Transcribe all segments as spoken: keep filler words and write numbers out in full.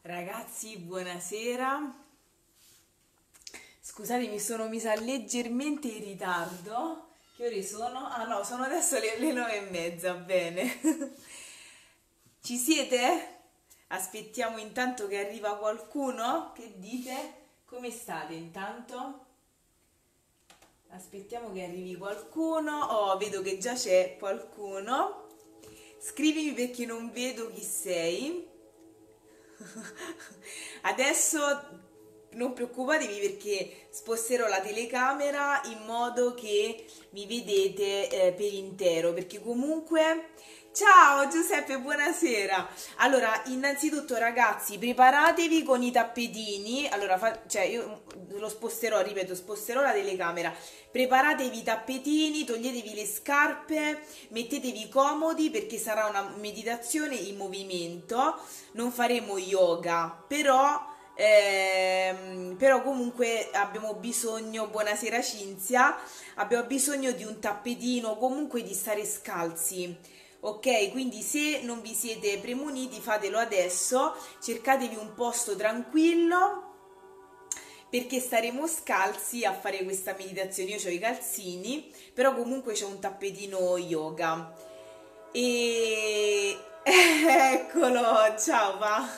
Ragazzi, buonasera. Scusate, mi sono messa leggermente in ritardo. Che ore sono? Ah no, sono adesso le, le nove e mezza, bene. Ci siete? Aspettiamo intanto che arriva qualcuno. Che dite? Come state intanto? Aspettiamo che arrivi qualcuno. Oh, vedo che già c'è qualcuno. Scrivimi perché non vedo chi sei. Adesso non preoccupatevi perché sposterò la telecamera in modo che mi vedete eh, per intero, perché comunque... Ciao Giuseppe, buonasera. Allora, innanzitutto ragazzi, preparatevi con i tappetini. Allora, fa... cioè io lo sposterò, ripeto, sposterò la telecamera. Preparatevi i tappetini, toglietevi le scarpe, mettetevi comodi perché sarà una meditazione in movimento. Non faremo yoga, però... Ehm, però comunque abbiamo bisogno, buonasera Cinzia, abbiamo bisogno di un tappetino, comunque di stare scalzi, ok? Quindi se non vi siete premuniti fatelo adesso, cercatevi un posto tranquillo perché staremo scalzi a fare questa meditazione. Io ho i calzini, però comunque c'è un tappetino yoga e eccolo, ciao va.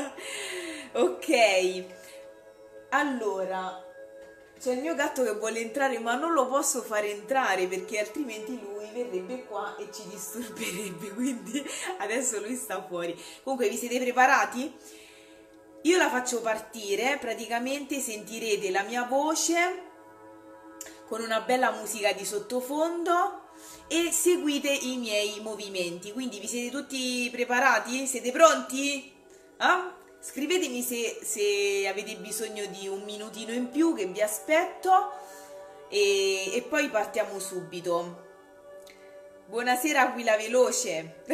Ok, allora c'è il mio gatto che vuole entrare ma non lo posso fare entrare perché altrimenti lui verrebbe qua e ci disturberebbe, quindi adesso lui sta fuori. Comunque vi siete preparati? Io la faccio partire, praticamente sentirete la mia voce con una bella musica di sottofondo e seguite i miei movimenti, quindi vi siete tutti preparati? Siete pronti? Ah? Scrivetemi se, se avete bisogno di un minutino in più che vi aspetto e, e poi partiamo subito. Buonasera Aquila Veloce.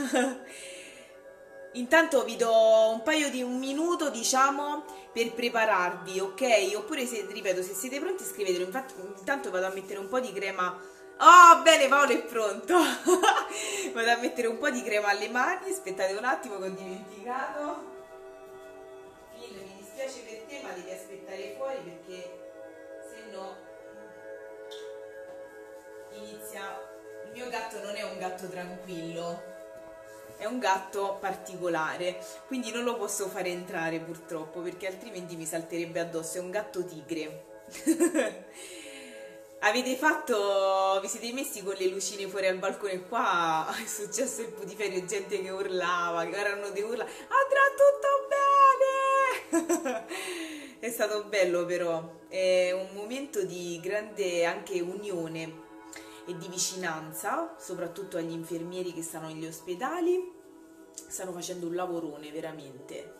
Intanto vi do un paio di un minuto, diciamo, per prepararvi, ok? Oppure se, ripeto, se siete pronti scrivetelo. Infatti, intanto vado a mettere un po' di crema. Oh, bene, Paolo è pronto. Vado a mettere un po' di crema alle mani. Aspettate un attimo che ho dimenticato. Mi dispiace per te, ma devi aspettare fuori perché se no inizia. Il mio gatto non è un gatto tranquillo, è un gatto particolare, quindi non lo posso fare entrare purtroppo perché altrimenti mi salterebbe addosso. È un gatto tigre. Avete fatto, vi siete messi con le lucine fuori al balcone? Qua è successo il putiferio, gente che urlava, che erano dei urla, andrà tutto bene! È stato bello però, è un momento di grande anche unione e di vicinanza, soprattutto agli infermieri che stanno negli ospedali, stanno facendo un lavorone veramente.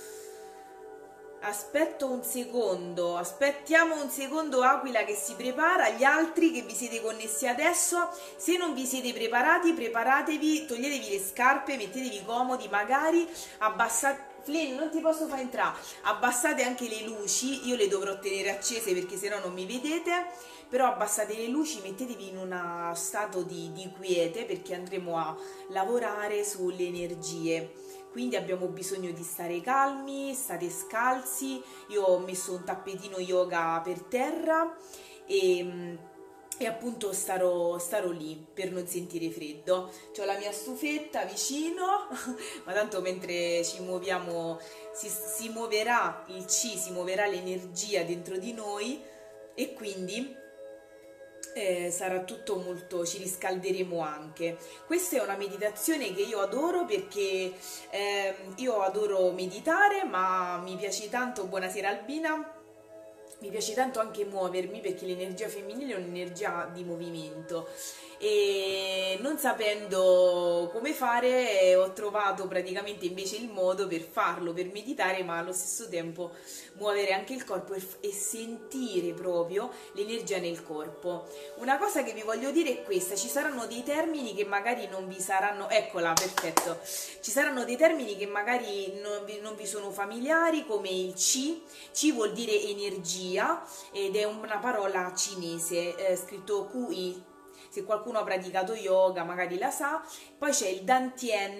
Aspetto un secondo, aspettiamo un secondo Aquila che si prepara, gli altri che vi siete connessi adesso, se non vi siete preparati, preparatevi, toglietevi le scarpe, mettetevi comodi, magari abbassate, Flynn non ti posso far entrare, abbassate anche le luci, io le dovrò tenere accese perché sennò non mi vedete, però abbassate le luci, mettetevi in uno stato di, di quiete perché andremo a lavorare sulle energie. Quindi abbiamo bisogno di stare calmi, state scalzi. Io ho messo un tappetino yoga per terra e, e appunto starò, starò lì per non sentire freddo. C'ho la mia stufetta vicino, ma tanto mentre ci muoviamo si, si muoverà il chi, si muoverà l'energia dentro di noi e quindi... Eh, sarà tutto molto, ci riscalderemo anche. Questa è una meditazione che io adoro perché eh, io adoro meditare, ma mi piace tanto, buonasera Albina, mi piace tanto anche muovermi perché l'energia femminile è un'energia di movimento e non sapendo come fare ho trovato praticamente invece il modo per farlo, per meditare ma allo stesso tempo muovere anche il corpo e, e sentire proprio l'energia nel corpo. Una cosa che vi voglio dire è questa: ci saranno dei termini che magari non vi saranno, eccola, perfetto, ci saranno dei termini che magari non vi, non vi sono familiari, come il Qi. Qi vuol dire energia ed è una parola cinese, eh, scritto Q I. Se qualcuno ha praticato yoga magari la sa. Poi c'è il Dantian,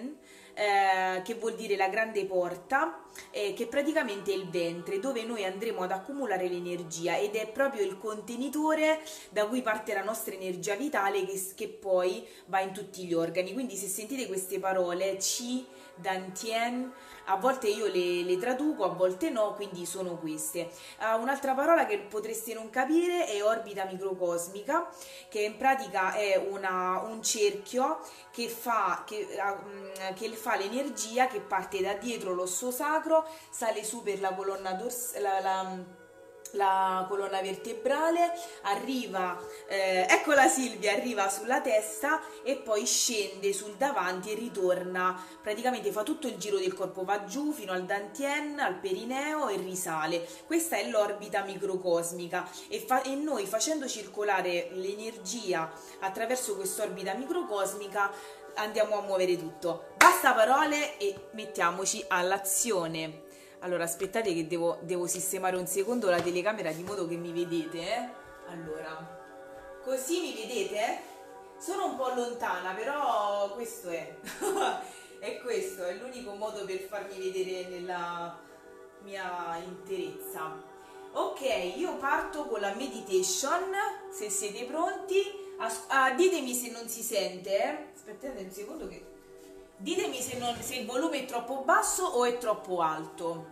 eh, che vuol dire la grande porta, eh, che praticamente è il ventre, dove noi andremo ad accumulare l'energia, ed è proprio il contenitore da cui parte la nostra energia vitale, che, che poi va in tutti gli organi. Quindi se sentite queste parole, Qi, Dantien, a volte io le, le traduco, a volte no, quindi sono queste. Uh, un'altra parola che potreste non capire è orbita microcosmica, che in pratica è una, un cerchio che fa, che, uh, che fa l'energia che parte da dietro l'osso sacro, sale su per la colonna dorsale, la, la, la colonna vertebrale, arriva, eh, eccola Silvia, arriva sulla testa e poi scende sul davanti e ritorna, praticamente fa tutto il giro del corpo, va giù fino al dantien, al perineo e risale. Questa è l'orbita microcosmica, e, fa, e noi facendo circolare l'energia attraverso quest'orbita microcosmica andiamo a muovere tutto. Basta parole e mettiamoci all'azione. Allora, aspettate che devo, devo sistemare un secondo la telecamera di modo che mi vedete, eh? Allora, così mi vedete? Sono un po' lontana, però questo è. È questo, è l'unico modo per farmi vedere nella mia interezza. Ok, io parto con la meditation, se siete pronti. As ah, ditemi se non si sente, eh? Aspettate un secondo che... Ditemi se, non, se il volume è troppo basso o è troppo alto.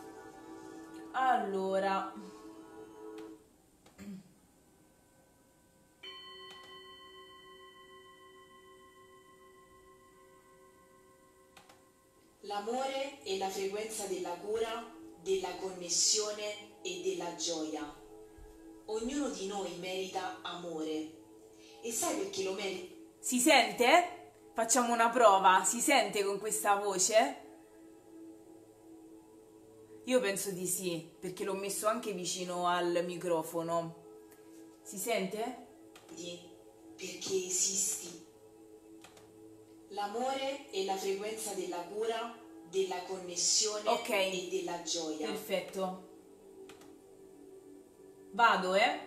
Allora, l'amore è la frequenza della cura, della connessione e della gioia. Ognuno di noi merita amore. E sai perché lo merita? Si sente? Facciamo una prova, si sente con questa voce? Io penso di sì, perché l'ho messo anche vicino al microfono. Si sente? Perché esisti. L'amore è la frequenza della cura, della connessione okay, e della gioia. Perfetto. Vado, eh?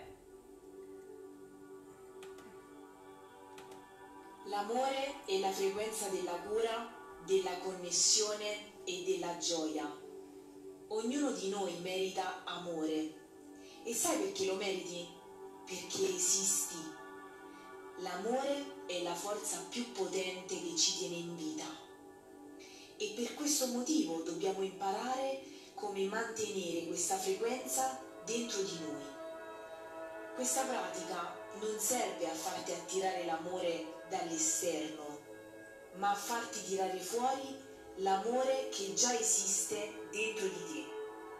L'amore è la frequenza della cura, della connessione e della gioia. Ognuno di noi merita amore. E sai perché lo meriti? Perché esisti. L'amore è la forza più potente che ci tiene in vita. E per questo motivo dobbiamo imparare come mantenere questa frequenza dentro di noi. Questa pratica non serve a farti attirare l'amore dall'esterno, ma a farti tirare fuori l'amore che già esiste dentro di te.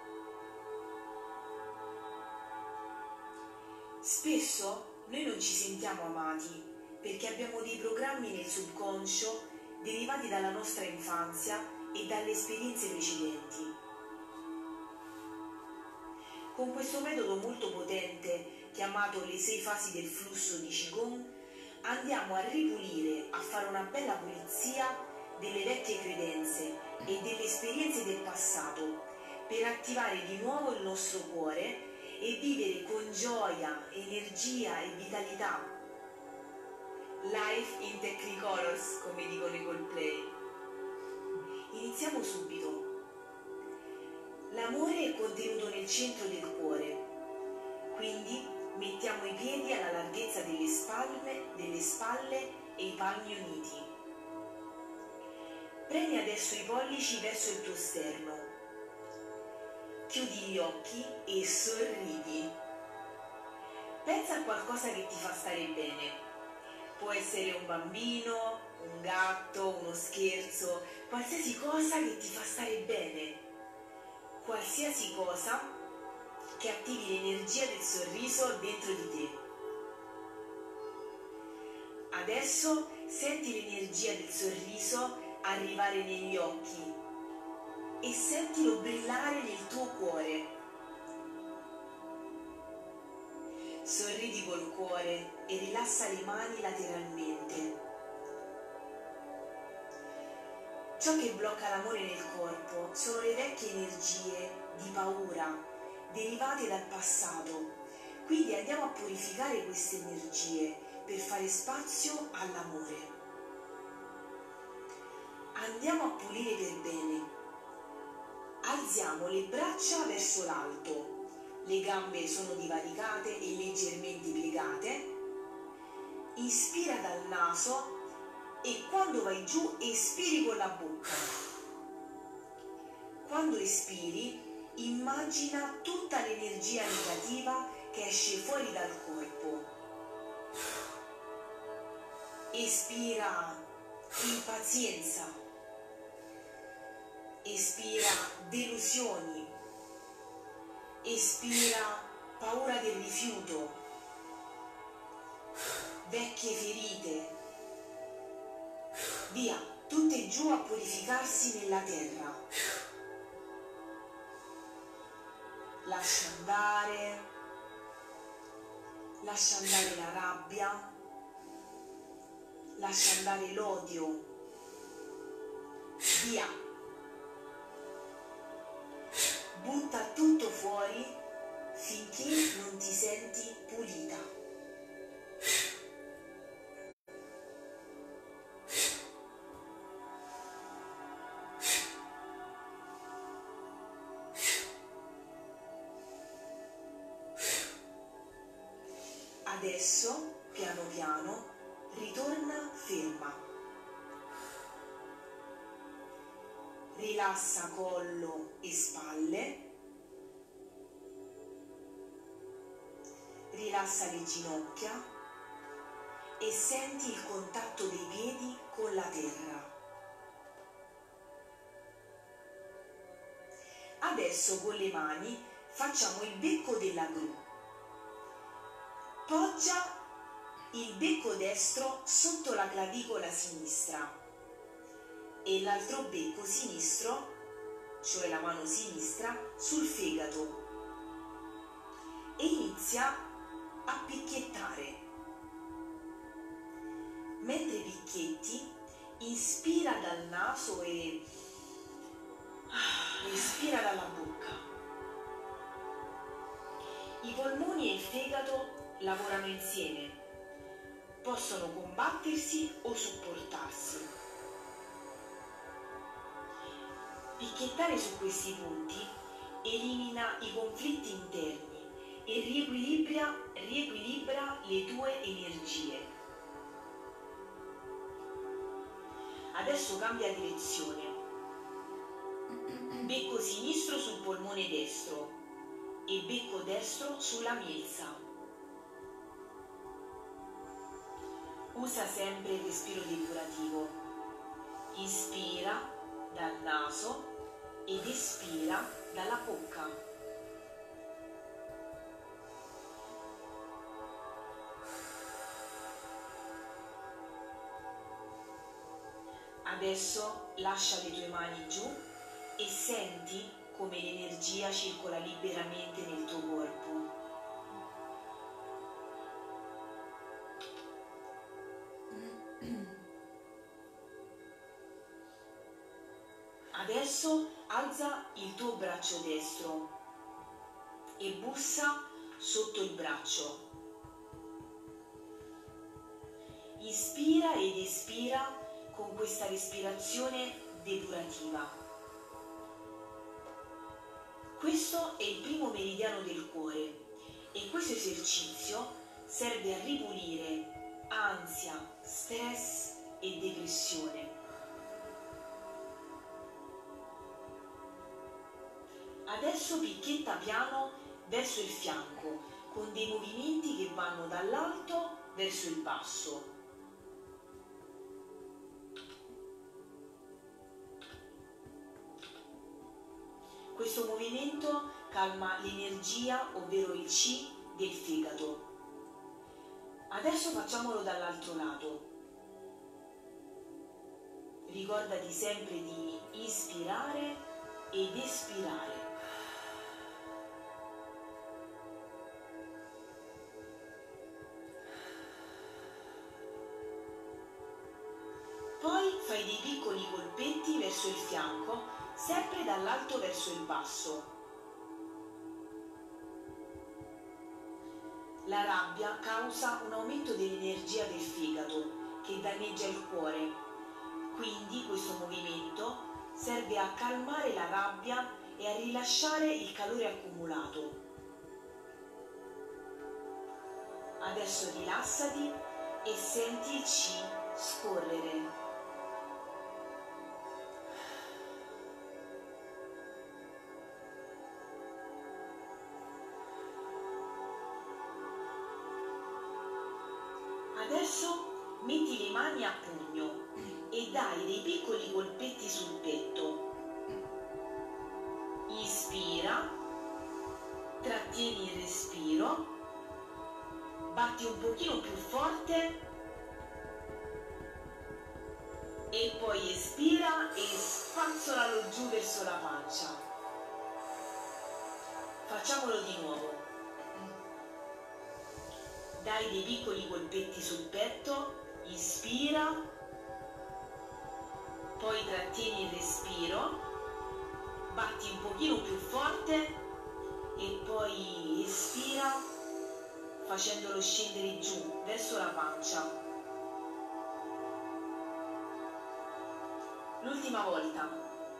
Spesso noi non ci sentiamo amati perché abbiamo dei programmi nel subconscio derivati dalla nostra infanzia e dalle esperienze precedenti. Con questo metodo molto potente, chiamato le sei fasi del flusso di Qigong, andiamo a ripulire, a fare una bella pulizia delle vecchie credenze e delle esperienze del passato, per attivare di nuovo il nostro cuore e vivere con gioia, energia e vitalità. Life in Technicolors, come dicono i Coldplay. Iniziamo subito. L'amore è contenuto nel centro del cuore, quindi mettiamo i piedi alla larghezza delle spalle, delle spalle e i palmi uniti. Premi adesso i pollici verso il tuo sterno. Chiudi gli occhi e sorridi. Pensa a qualcosa che ti fa stare bene. Può essere un bambino, un gatto, uno scherzo, qualsiasi cosa che ti fa stare bene. Qualsiasi cosa che attivi l'energia del sorriso dentro di te. Adesso senti l'energia del sorriso arrivare negli occhi e sentilo brillare nel tuo cuore. Sorridi col cuore e rilassa le mani lateralmente. Ciò che blocca l'amore nel corpo sono le vecchie energie di paura derivate dal passato. Quindi andiamo a purificare queste energie per fare spazio all'amore. Andiamo a pulire per bene. Alziamo le braccia verso l'alto, le gambe sono divaricate e leggermente piegate. Inspira dal naso e quando vai giù espiri con la bocca. Quando espiri, immagina tutta l'energia negativa che esce fuori dal corpo. Espira impazienza, espira delusioni, espira paura del rifiuto, vecchie ferite. Via, tutte giù a purificarsi nella terra. Lascia andare, lascia andare la rabbia, lascia andare l'odio. Via. Butta tutto fuori finché non ti senti pulita. Adesso, piano piano, ritorna ferma. Rilassa collo e spalle. Rilassa le ginocchia e senti il contatto dei piedi con la terra. Adesso con le mani facciamo il becco della gru. Poggia il becco destro sotto la clavicola sinistra e l'altro becco sinistro, cioè la mano sinistra, sul fegato e inizia a picchiettare. Mentre picchietti, inspira dal naso e espira dalla bocca. I polmoni e il fegato lavorano insieme, possono combattersi o supportarsi. Picchiettare su questi punti elimina i conflitti interni e riequilibra, riequilibra le tue energie. Adesso cambia direzione. Becco sinistro sul polmone destro e becco destro sulla milza. Usa sempre il respiro depurativo. Inspira dal naso ed espira dalla bocca. Adesso lascia le tue mani giù e senti come l'energia circola liberamente nel tuo corpo. Adesso alza il tuo braccio destro e bussa sotto il braccio. Inspira ed espira con questa respirazione depurativa. Questo è il primo meridiano del cuore e questo esercizio serve a ripulire ansia, stress e depressione. Adesso picchietta piano verso il fianco con dei movimenti che vanno dall'alto verso il basso. Questo movimento calma l'energia, ovvero il Qi del fegato. Adesso facciamolo dall'altro lato. Ricordati sempre di ispirare ed espirare. Poi fai dei piccoli colpetti verso il fianco, sempre dall'alto verso il basso. La rabbia causa un aumento dell'energia del fegato che danneggia il cuore. Quindi questo movimento serve a calmare la rabbia e a rilasciare il calore accumulato. Adesso rilassati e senti il Qi scorrere. Adesso metti le mani a pugno e dai dei piccoli colpetti sul petto. Inspira, trattieni il respiro, batti un pochino più forte e poi espira e spazzolalo giù verso la pancia. Facciamolo di nuovo. Dai dei piccoli colpetti sul petto, inspira, poi trattieni il respiro, batti un pochino più forte e poi espira facendolo scendere giù verso la pancia. L'ultima volta.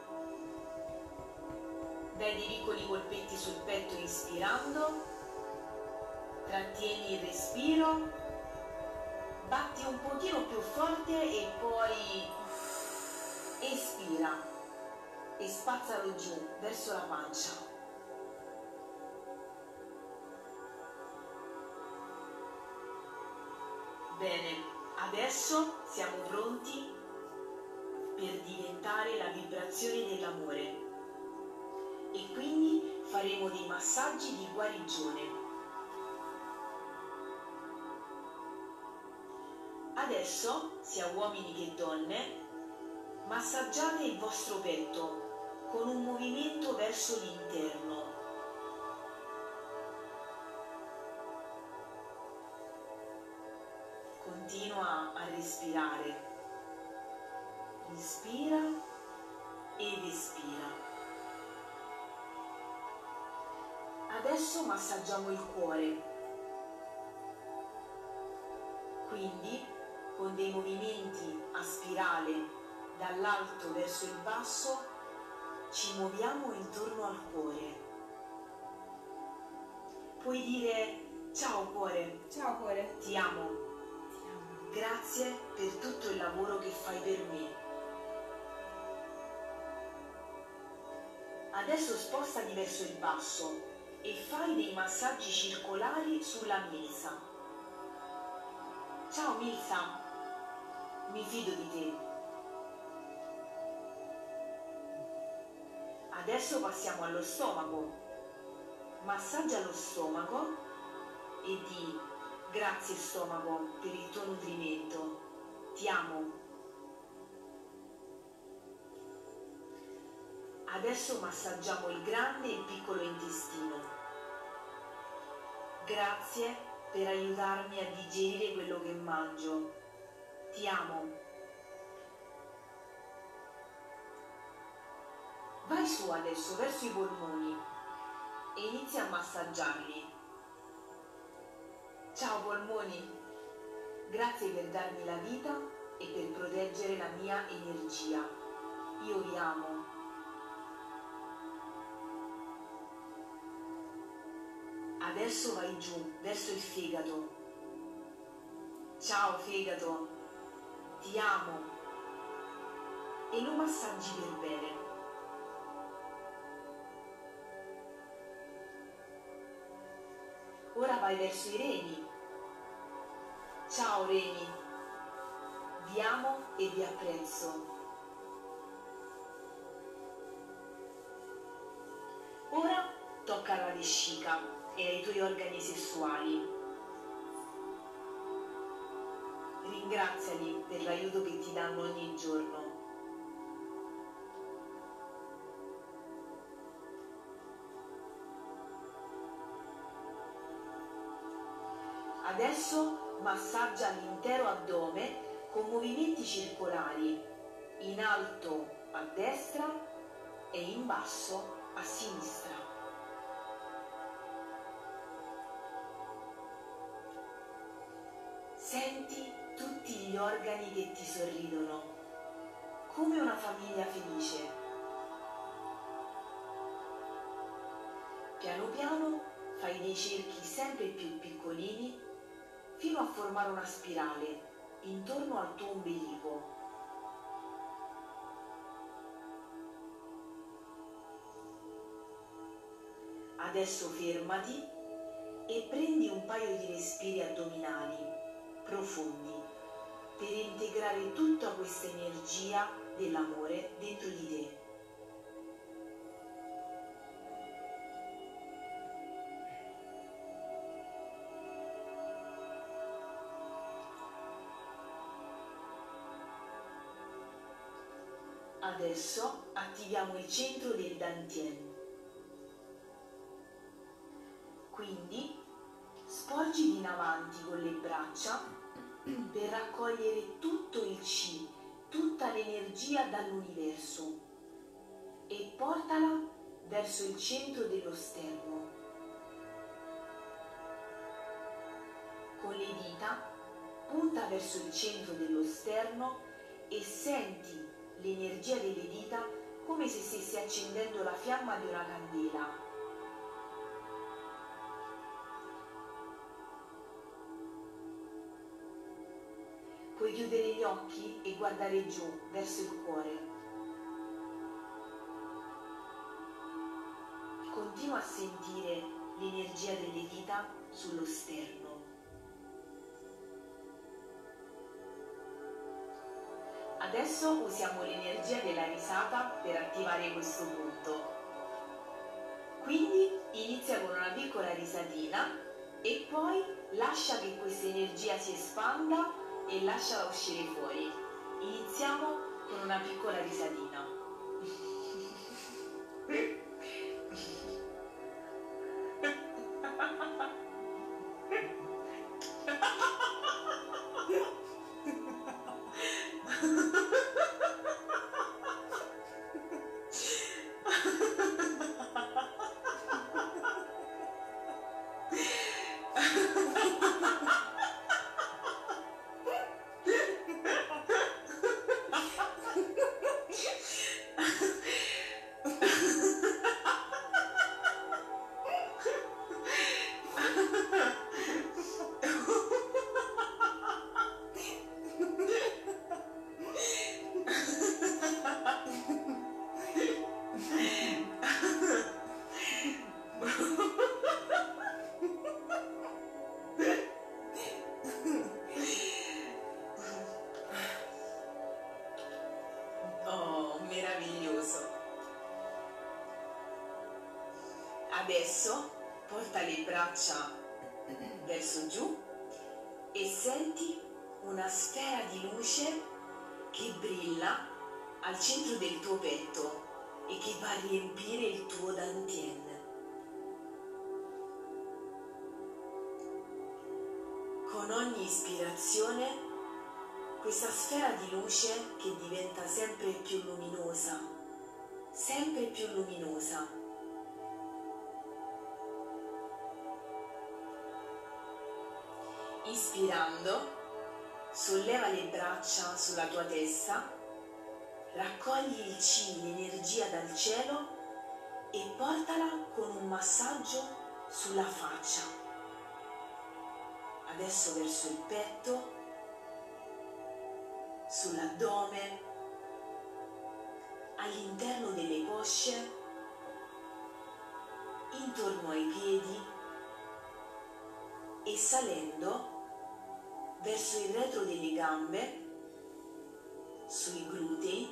Dai dei piccoli colpetti sul petto inspirando, trattieni il respiro, batti un pochino più forte e poi espira e spazzalo giù verso la pancia. Bene, adesso siamo pronti per diventare la vibrazione dell'amore e quindi faremo dei massaggi di guarigione. Adesso, sia uomini che donne, massaggiate il vostro petto con un movimento verso l'interno. Continua a respirare. Inspira ed espira. Adesso massaggiamo il cuore. Quindi, con dei movimenti a spirale dall'alto verso il basso, ci muoviamo intorno al cuore. Puoi dire: ciao cuore. Ciao cuore. Ti amo. Ti amo. Grazie per tutto il lavoro che fai per me. Adesso spostati verso il basso e fai dei massaggi circolari sulla milza. Ciao milza, mi fido di te. Adesso passiamo allo stomaco. Massaggia lo stomaco e di: grazie stomaco per il tuo nutrimento. Ti amo. Adesso massaggiamo il grande e il piccolo intestino. Grazie per aiutarmi a digerire quello che mangio. Ti amo. Vai su adesso verso i polmoni e inizia a massaggiarli. Ciao polmoni, grazie per darmi la vita e per proteggere la mia energia. Io vi amo. Adesso vai giù verso il fegato. Ciao fegato, ti amo. E lo massaggi per bene. Ora vai verso i reni. Ciao reni, vi amo e vi apprezzo. Ora tocca alla vescica e ai tuoi organi sessuali. Ringraziali per l'aiuto che ti danno ogni giorno. Adesso massaggia l'intero addome con movimenti circolari, in alto a destra e in basso a sinistra. Senti tutti gli organi che ti sorridono. come una famiglia felice. Piano piano fai dei cerchi sempre più piccolini fino a formare una spirale intorno al tuo ombelico. Adesso fermati e prendi un paio di respiri addominali profondi per integrare tutta questa energia dell'amore dentro di te. Adesso attiviamo il centro del Dantian. Quindi sporgiti in avanti con le braccia per raccogliere tutto il Chi, tutta l'energia dall'universo e portala verso il centro dello sterno. Con le dita punta verso il centro dello sterno e senti l'energia delle dita come se stessi accendendo la fiamma di una candela. Puoi chiudere gli occhi e guardare giù, verso il cuore. Continua a sentire l'energia delle dita sullo sterno. Adesso usiamo l'energia della risata per attivare questo punto. Quindi inizia con una piccola risatina e poi lascia che questa energia si espanda e lasciala uscire fuori. Iniziamo con una piccola risatina. Adesso porta le braccia verso giù e senti una sfera di luce che brilla al centro del tuo petto e che va a riempire il tuo Dantian. Con ogni ispirazione questa sfera di luce che diventa sempre più luminosa, sempre più luminosa. Ispirando, solleva le braccia sulla tua testa, raccogli il Chi, l'energia dal cielo e portala con un massaggio sulla faccia. Adesso verso il petto, sull'addome, all'interno delle cosce, intorno ai piedi e salendo verso il retro delle gambe, sui glutei,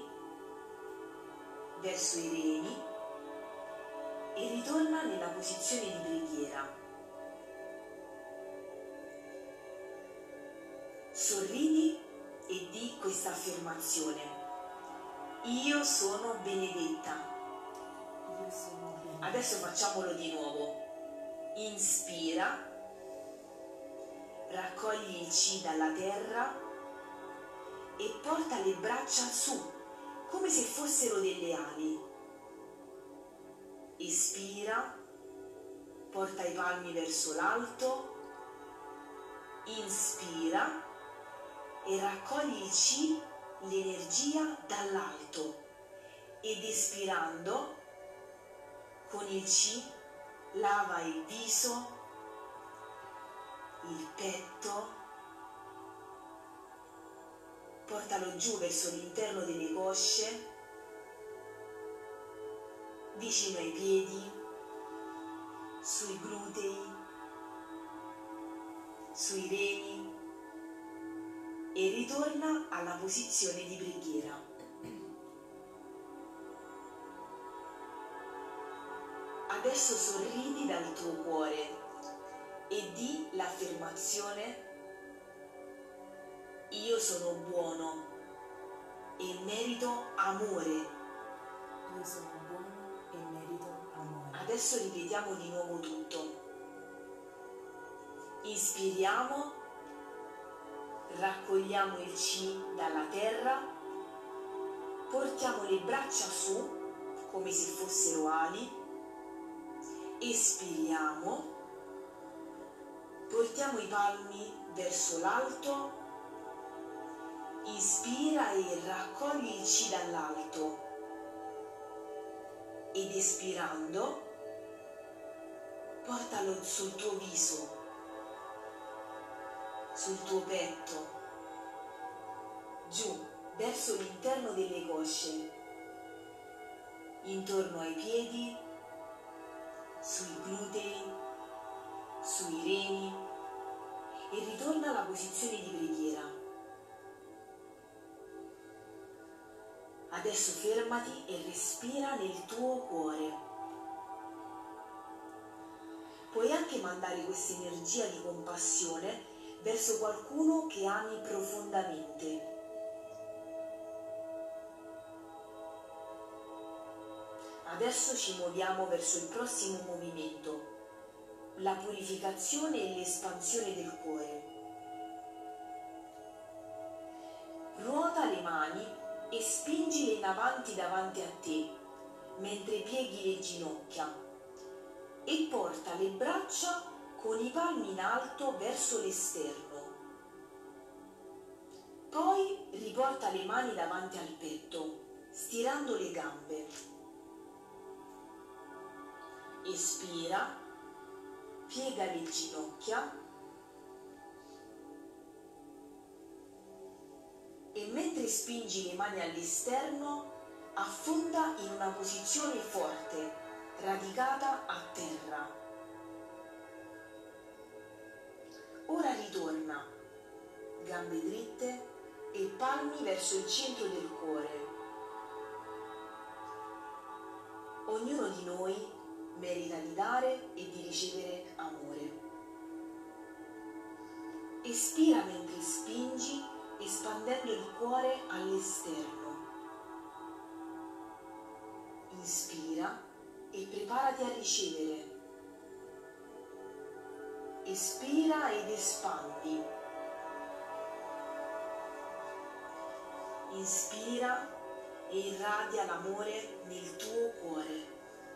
verso i reni e ritorna nella posizione di preghiera. Sorridi e di questa affermazione: io sono benedetta. Io sono benedetta. Adesso facciamolo di nuovo. Inspira, raccogli il Chi dalla terra e porta le braccia su, come se fossero delle ali. Espira, porta i palmi verso l'alto, inspira e raccogli il Chi l'energia dall'alto ed espirando con il C lava il viso, il petto, portalo giù verso l'interno delle cosce, vicino ai piedi, sui glutei, sui reni e ritorna alla posizione di preghiera. Adesso sorridi dal tuo cuore e di l'affermazione: io sono buono e merito amore. Io sono buono e merito amore. Adesso ripetiamo di nuovo tutto. Inspiriamo, raccogliamo il C dalla terra, portiamo le braccia su come se fossero ali, espiriamo, portiamo i palmi verso l'alto, inspira e raccogli il C dall'alto ed espirando portalo sul tuo viso, sul tuo petto, giù verso l'interno delle cosce, intorno ai piedi, sui glutei, sui reni e ritorna alla posizione di preghiera. Adesso fermati e respira nel tuo cuore. Puoi anche mandare questa energia di compassione verso qualcuno che ami profondamente. Adesso ci muoviamo verso il prossimo movimento, la purificazione e l'espansione del cuore. Ruota le mani e spingile in avanti davanti a te, mentre pieghi le ginocchia, e porta le braccia con i palmi in alto verso l'esterno. Poi riporta le mani davanti al petto, stirando le gambe. Espira, piega le ginocchia e mentre spingi le mani all'esterno, affonda in una posizione forte, radicata a terra. Ora ritorna, gambe dritte e palmi verso il centro del cuore. Ognuno di noi merita di dare e di ricevere amore. Espira mentre spingi, espandendo il cuore all'esterno. Inspira e preparati a ricevere. Espira ed espandi. Inspira e irradia l'amore nel tuo cuore.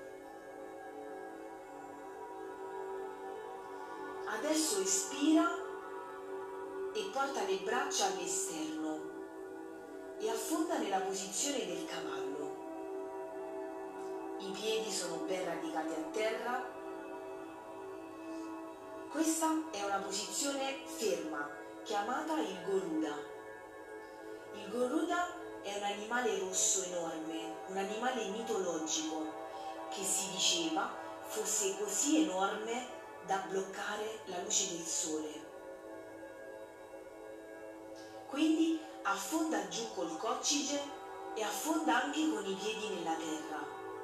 Adesso espira e porta le braccia all'esterno e affonda nella posizione del cavallo. I piedi sono ben radicati a terra. Questa è una posizione ferma, chiamata il Goruda. Il Goruda è un animale rosso enorme, un animale mitologico, che si diceva fosse così enorme da bloccare la luce del sole. Quindi affonda giù col coccige e affonda anche con i piedi nella terra.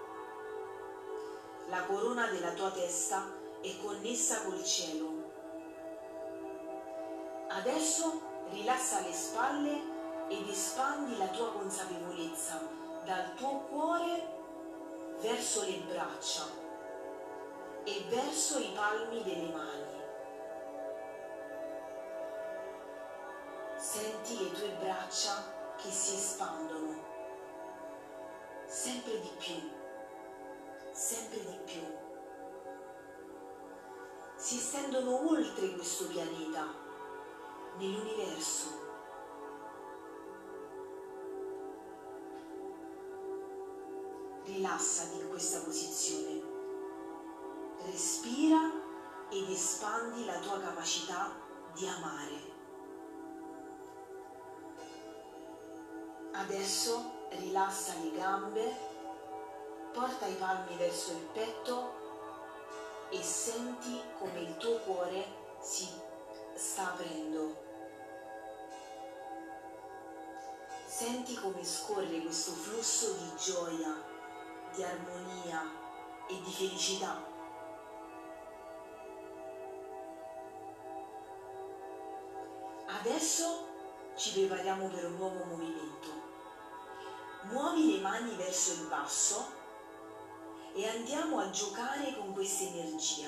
La corona della tua testa è connessa col cielo. Adesso rilassa le spalle ed espandi la tua consapevolezza dal tuo cuore verso le braccia e verso i palmi delle mani. Senti le tue braccia che si espandono sempre di più, sempre di più. Si estendono oltre questo pianeta, nell'universo. rilassati in questa posizione. Respira ed espandi la tua capacità di amare. Adesso rilassa le gambe, porta i palmi verso il petto e senti come il tuo cuore si sta aprendo. Senti come scorre questo flusso di gioia, di armonia e di felicità. Adesso ci prepariamo per un nuovo movimento. Muovi le mani verso il basso e andiamo a giocare con questa energia.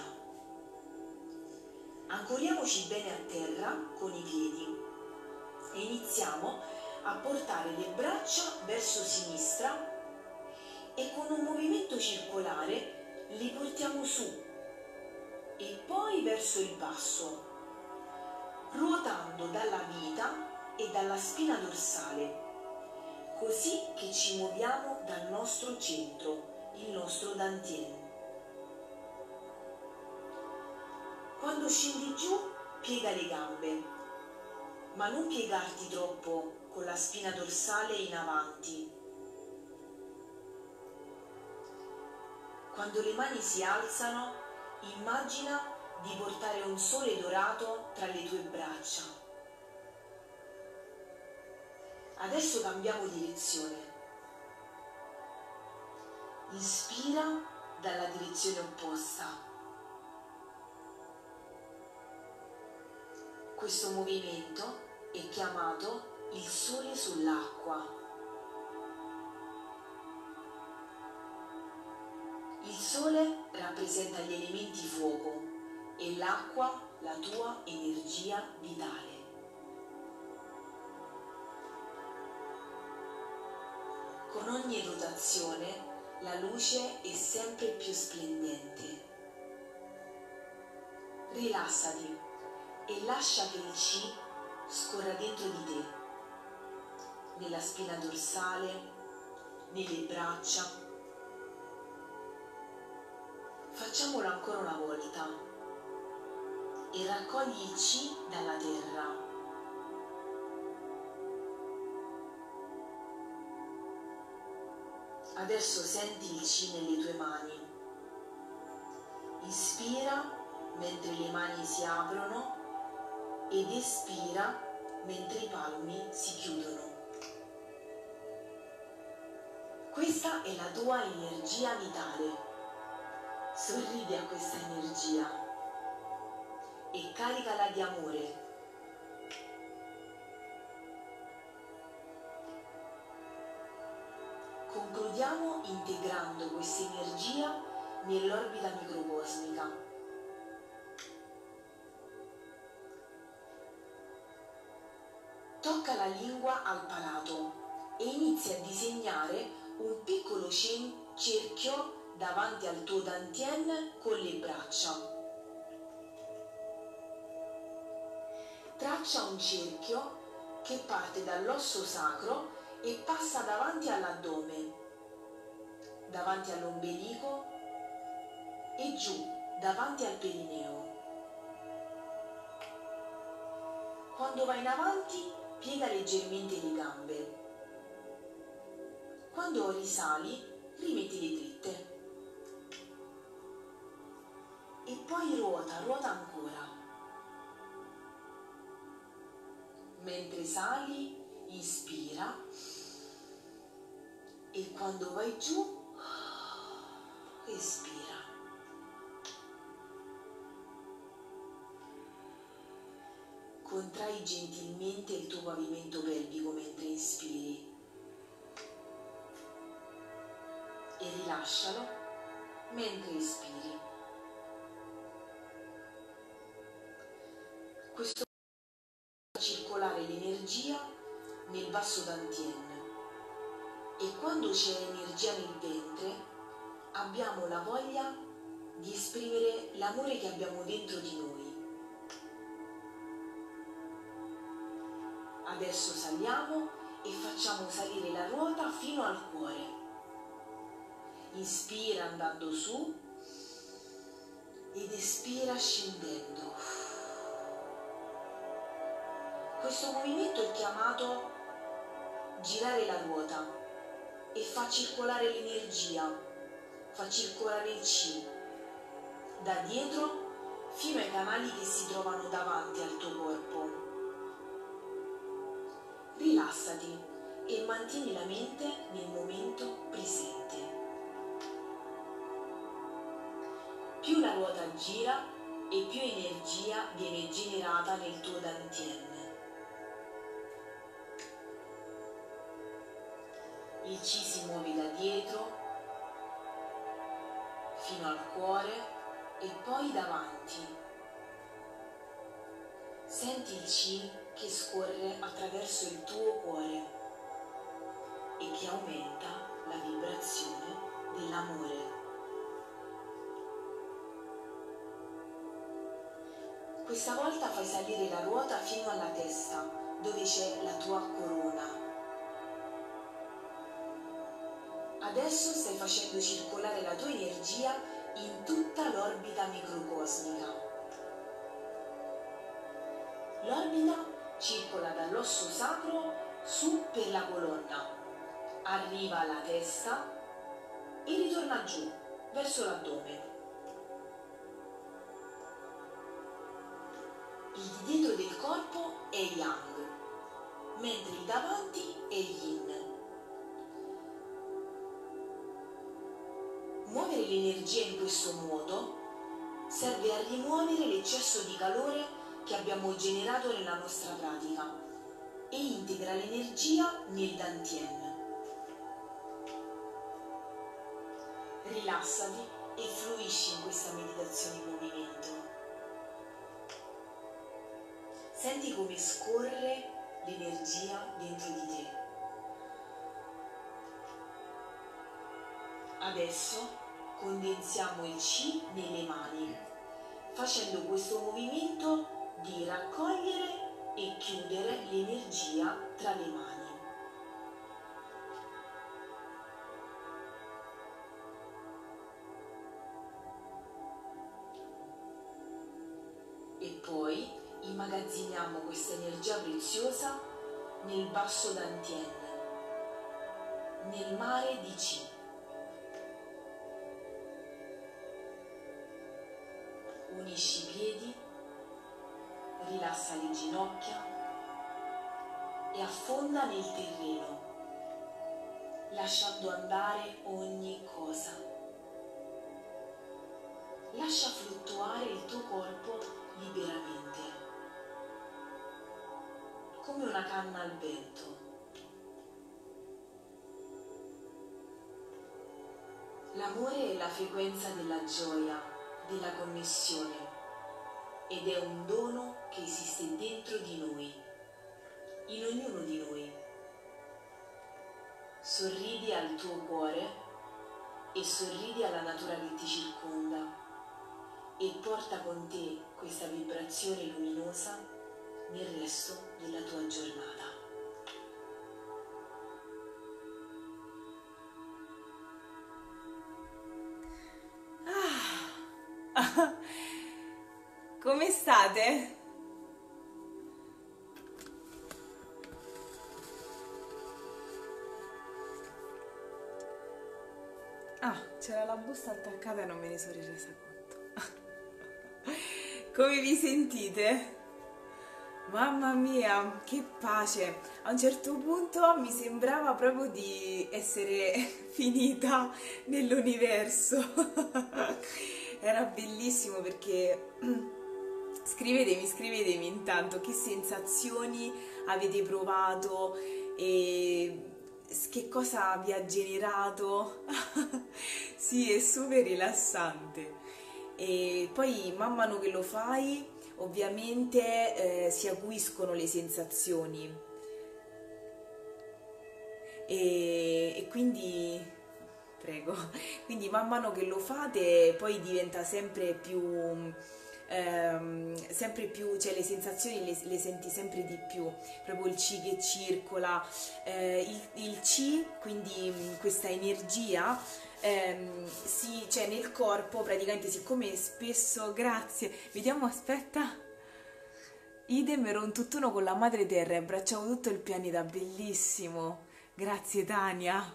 Ancoriamoci bene a terra con i piedi e iniziamo a portare le braccia verso sinistra e con un movimento circolare li portiamo su e poi verso il basso, ruotando dalla vita e dalla spina dorsale, così che ci muoviamo dal nostro centro, il nostro Dantian. Quando scendi giù, piega le gambe, ma non piegarti troppo con la spina dorsale in avanti. Quando le mani si alzano, immagina di portare un sole dorato tra le tue braccia. Adesso cambiamo direzione. Inspira dalla direzione opposta. Questo movimento è chiamato il sole sull'acqua. Il sole rappresenta gli elementi fuoco e l'acqua la tua energia vitale. Con ogni rotazione la luce è sempre più splendente. Rilassati e lascia che il Chi scorra dentro di te, nella spina dorsale, nelle braccia. Facciamolo ancora una volta e raccogli il Chi dalla terra. Adesso senti il Chi nelle tue mani. Inspira mentre le mani si aprono ed espira mentre i palmi si chiudono. Questa è la tua energia vitale. Sorridi a questa energia e caricala di amore. Concludiamo integrando questa energia nell'orbita microcosmica. Tocca la lingua al palato e inizia a disegnare un piccolo cerchio davanti al tuo Dantian con le braccia. Traccia un cerchio che parte dall'osso sacro e passa davanti all'addome, davanti all'ombelico e giù davanti al perineo. Quando vai in avanti, piega leggermente le gambe. Quando risali, rimettili dritte. E poi ruota, ruota ancora. Mentre sali, inspira e quando vai giù, espira. Contrai gentilmente il tuo pavimento pelvico mentre inspiri e rilascialo mentre espiri. Questo fa circolare l'energia nel basso Dantian e quando c'è energia nel ventre abbiamo la voglia di esprimere l'amore che abbiamo dentro di noi. Adesso saliamo e facciamo salire la ruota fino al cuore. Inspira andando su ed espira scendendo. Questo movimento è chiamato girare la ruota e fa circolare l'energia, fa circolare il Qi da dietro fino ai canali che si trovano davanti al tuo corpo. Rilassati e mantieni la mente nel momento presente. Più la ruota gira e più energia viene generata nel tuo Dantian. Il Qi si muove da dietro fino al cuore e poi davanti. Senti il Qi che scorre attraverso il tuo cuore e che aumenta la vibrazione dell'amore. Questa volta fai salire la ruota fino alla testa, dove c'è la tua corona. Adesso stai facendo circolare la tua energia in tutta l'orbita microcosmica. L'orbita circola dall'osso sacro su per la colonna, arriva alla testa e ritorna giù, verso l'addome. Il di dietro del corpo è Yang, mentre il davanti è Yin. Muovere l'energia in questo modo serve a rimuovere l'eccesso di calore che abbiamo generato nella nostra pratica e integra l'energia nel Dantian. Rilassati e fluisci in questa meditazione in movimento. Senti come scorre l'energia dentro di te. Adesso condensiamo il Qi nelle mani, facendo questo movimento di raccogliere e chiudere l'energia tra le mani. E poi immagazziniamo questa energia preziosa nel basso Dantian, nel mare di Qi. Unisci i piedi, rilassa le ginocchia e affonda nel terreno, lasciando andare ogni cosa. Lascia fluttuare il tuo corpo liberamente, come una canna al vento. L'amore è la frequenza della gioia, della connessione, ed è un dono che esiste dentro di noi, in ognuno di noi. Sorridi al tuo cuore e sorridi alla natura che ti circonda e porta con te questa vibrazione luminosa nel resto della tua giornata. Come state? Ah, c'era la busta attaccata e non me ne sono resa conto. Come vi sentite? Mamma mia, che pace! A un certo punto mi sembrava proprio di essere finita nell'universo. Era bellissimo perché scrivetemi, scrivetemi intanto che sensazioni avete provato e che cosa vi ha generato. Sì, è super rilassante. E poi man mano che lo fai ovviamente eh, si acuiscono le sensazioni e, e quindi prego quindi man mano che lo fate poi diventa sempre più ehm, sempre più, cioè le sensazioni le, le senti sempre di più, proprio il Qi che circola, eh, il, il Qi, quindi questa energia ehm, si, cioè nel corpo praticamente, siccome spesso, grazie, vediamo, aspetta, idem, ero un tutt'uno con la madre terra e abbracciavo tutto il pianeta, bellissimo, grazie Tania.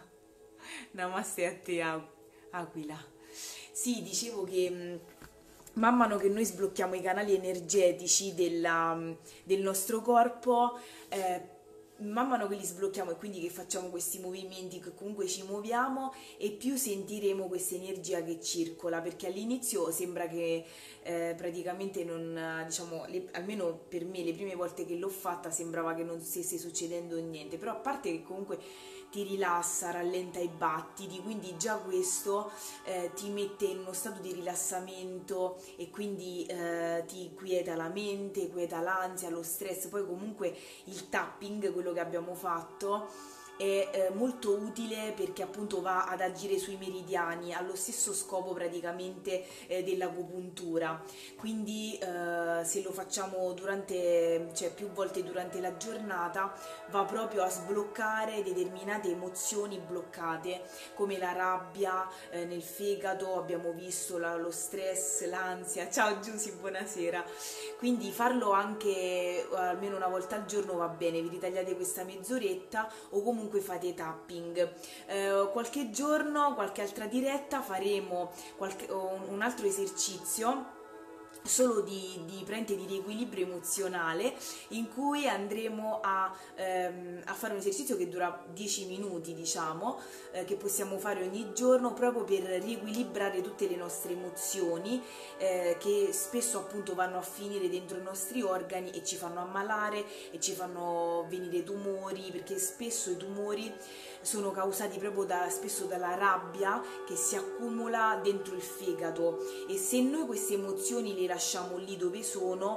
Namaste a te, Aqu- Aquila. Sì, dicevo che mh, man mano che noi sblocchiamo i canali energetici della- del nostro corpo, eh, man mano che li sblocchiamo e quindi che facciamo questi movimenti, che comunque ci muoviamo, e più sentiremo questa energia che circola, perché all'inizio sembra che eh, praticamente non, eh, diciamo, le- almeno per me le prime volte che l'ho fatta sembrava che non stesse succedendo niente, però a parte che comunque ti rilassa, rallenta i battiti, quindi già questo eh, ti mette in uno stato di rilassamento e quindi eh, ti quieta la mente, quieta l'ansia, lo stress. Poi comunque il tapping, quello che abbiamo fatto, è eh, molto utile perché appunto va ad agire sui meridiani, allo stesso scopo praticamente eh, dell'agopuntura. Quindi eh, se lo facciamo durante, cioè più volte durante la giornata, va proprio a sbloccare determinate emozioni bloccate, come la rabbia eh, nel fegato, abbiamo visto la- lo stress, l'ansia. Ciao Giusy, buonasera. Quindi farlo anche eh, almeno una volta al giorno va bene, vi ritagliate questa mezz'oretta o comunque fate tapping. Eh, qualche giorno, qualche altra diretta faremo qualche- un un altro esercizio solo di, di, praticamente di riequilibrio emozionale, in cui andremo a, ehm, a fare un esercizio che dura dieci minuti, diciamo, eh, che possiamo fare ogni giorno proprio per riequilibrare tutte le nostre emozioni, eh, che spesso appunto vanno a finire dentro i nostri organi e ci fanno ammalare e ci fanno venire tumori, perché spesso i tumori sono causati proprio da, spesso dalla rabbia che si accumula dentro il fegato, e se noi queste emozioni le lasciamo lì dove sono,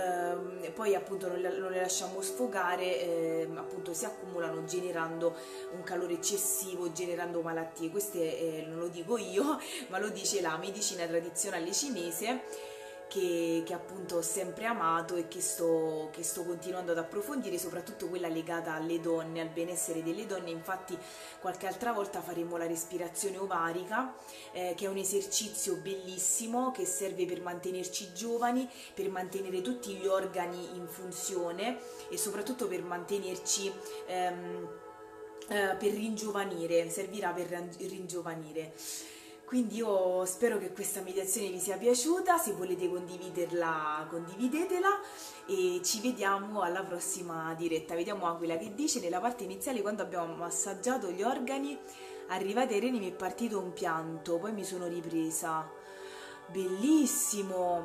ehm, poi appunto non le, non le lasciamo sfogare, ehm, appunto si accumulano generando un calore eccessivo, generando malattie. Questo eh, non lo dico io, ma lo dice la medicina tradizionale cinese, che, che appunto ho sempre amato e che sto, che sto continuando ad approfondire, soprattutto quella legata alle donne, al benessere delle donne. Infatti qualche altra volta faremo la respirazione ovarica, eh, che è un esercizio bellissimo che serve per mantenerci giovani, per mantenere tutti gli organi in funzione e soprattutto per mantenerci ehm, eh, per ringiovanire, servirà per ran- ringiovanire. Quindi io spero che questa meditazione vi sia piaciuta, se volete condividerla, condividetela, e ci vediamo alla prossima diretta. Vediamo Aquila che dice: nella parte iniziale, quando abbiamo massaggiato gli organi, arrivati ai reni mi è partito un pianto, poi mi sono ripresa. Bellissimo,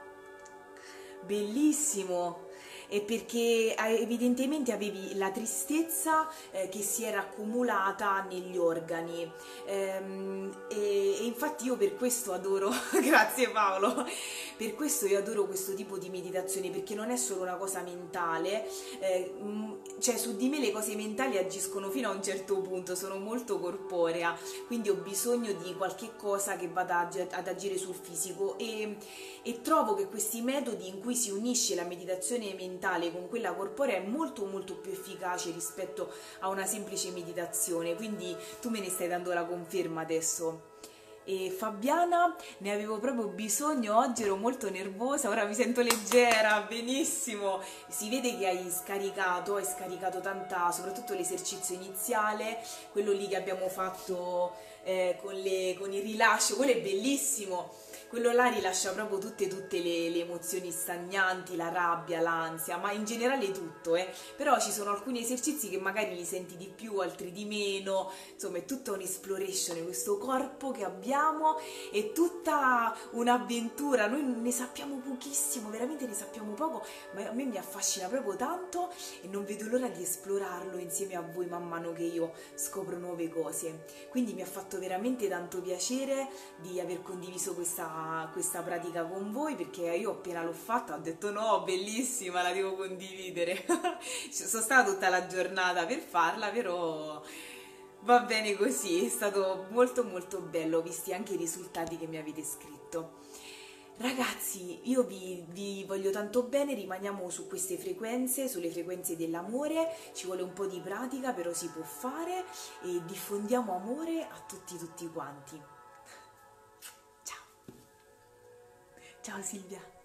bellissimo. E perché eh, evidentemente avevi la tristezza eh, che si era accumulata negli organi. Ehm, e, e infatti io per questo adoro, grazie Paolo, per questo io adoro questo tipo di meditazione, perché non è solo una cosa mentale, eh, mh, cioè su di me le cose mentali agiscono fino a un certo punto, sono molto corporea, quindi ho bisogno di qualche cosa che vada ad agire sul fisico, e, e trovo che questi metodi in cui si unisce la meditazione mentale con quella corporea è molto molto più efficace rispetto a una semplice meditazione, quindi tu me ne stai dando la conferma adesso. E Fabiana, ne avevo proprio bisogno oggi, ero molto nervosa, ora mi sento leggera, benissimo. Si vede che hai scaricato, hai scaricato tanta, soprattutto l'esercizio iniziale, quello lì che abbiamo fatto eh, con, le, con il rilascio, quello è bellissimo. Quello là rilascia proprio tutte, tutte le, le emozioni stagnanti, la rabbia, l'ansia, ma in generale tutto, eh. Però ci sono alcuni esercizi che magari li senti di più, altri di meno, insomma è tutta un'exploration, questo corpo che abbiamo è tutta un'avventura, noi ne sappiamo pochissimo, veramente ne sappiamo poco, ma a me mi affascina proprio tanto e non vedo l'ora di esplorarlo insieme a voi man mano che io scopro nuove cose. Quindi mi ha fatto veramente tanto piacere di aver condiviso questa questa pratica con voi, perché io appena l'ho fatta ho detto no, bellissima, la devo condividere. Sono stata tutta la giornata per farla, però va bene così, è stato molto molto bello, visti anche i risultati che mi avete scritto. Ragazzi, io vi, vi voglio tanto bene, rimaniamo su queste frequenze, sulle frequenze dell'amore, ci vuole un po' di pratica, però si può fare e diffondiamo amore a tutti tutti quanti. Ciao. Ciao Silvia.